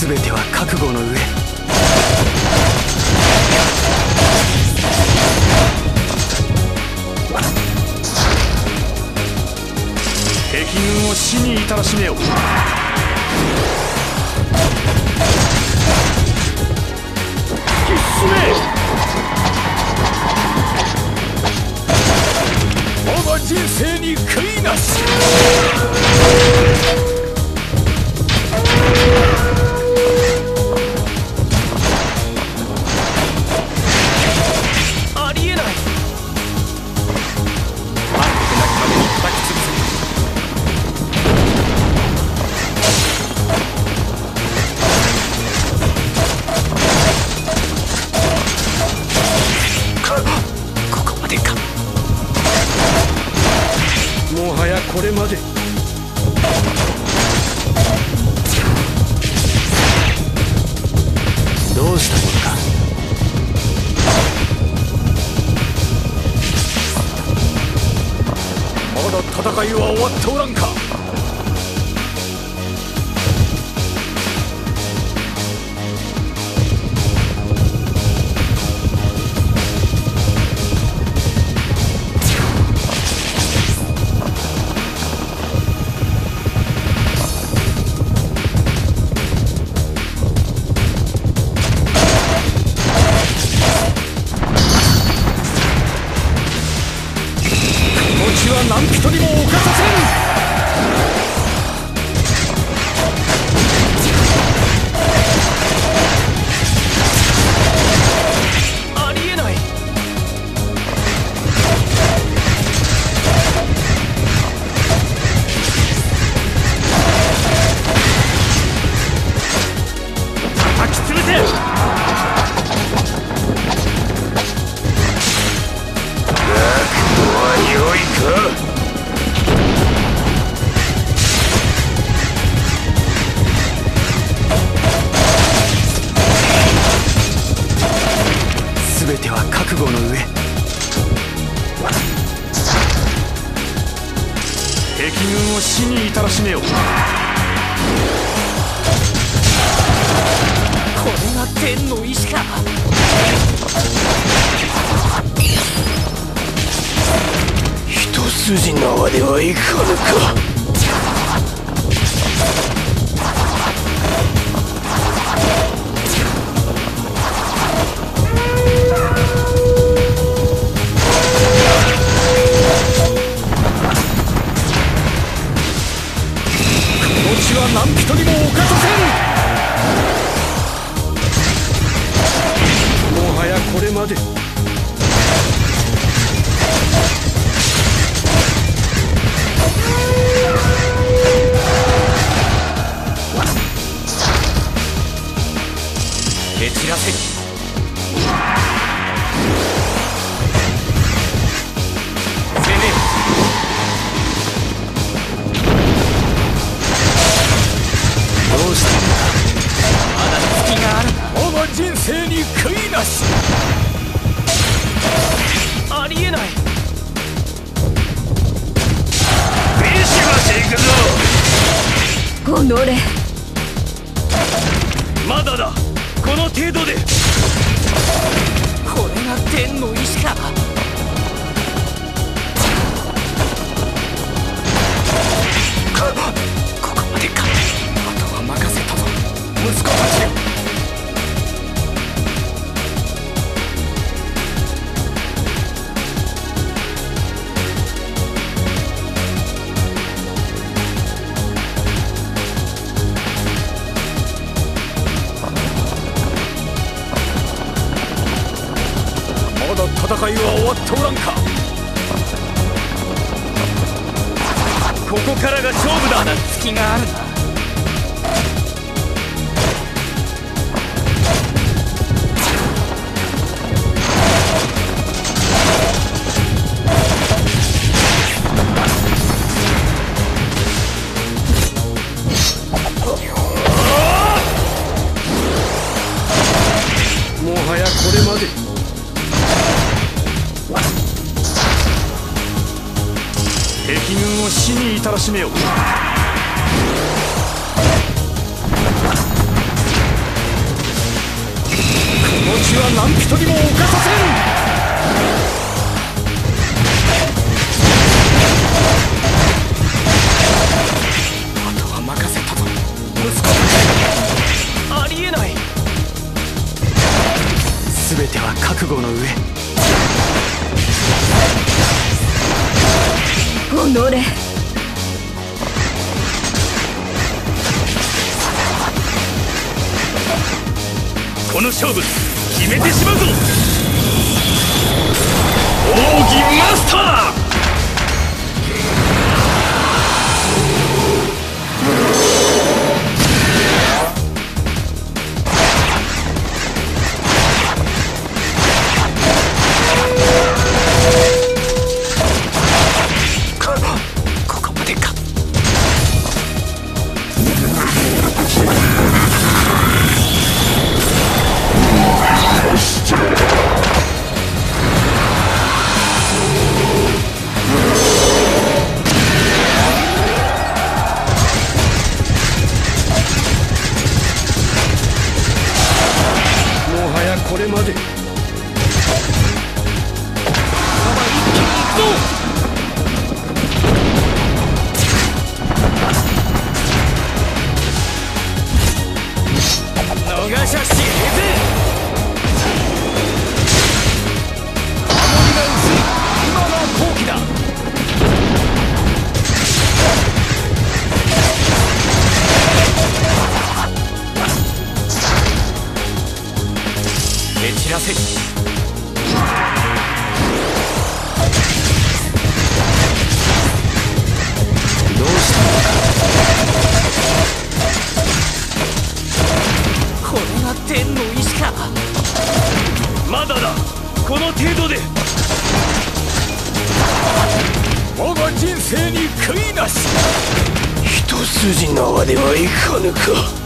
全ては覚悟の上。敵軍を死に至らしめよ。突き進め。我が人生に悔いなし。ありえない。あることなきまでに叩き潰せ。ここまでか。もはやこれまで。どうしたものか。まだ戦いは終わっておらんか。何人にも侵させん。ありえない。叩き潰せ。良いか。全ては覚悟の上。敵軍を死に至らしめよ。これが天の意志か。一筋縄ではいかぬか。何人にも侵させん。もはやこれまで。蹴散らせ。攻めよ。どうしたんだ。まだ隙がある。我が人生に悔いなし。ありえない。ビシバシ行くぞ。 己。 まだだ。この程度で。これが天の意志か。ここまでか。あとは任せたぞ息子たちよ。まだ戦いは終わっておらんか。ここからが勝負だ。まだ隙があるな。もはやこれまで。敵軍を死に至らしめよ。 命は何人にも犯させん。あとは任せたぞ息子。ありえない。全ては覚悟の上。 己。 この勝負決めてしまうぞ。奥義マスター。ここまでか。もはやこれまで。一気に行くぞ。逃しゃしねえぜ。守りが薄い。今の好機だ。蹴散らせ。どうしたのか。これが天の意志か。まだだ。この程度で我が人生に悔いなし。一筋縄ではいかぬか。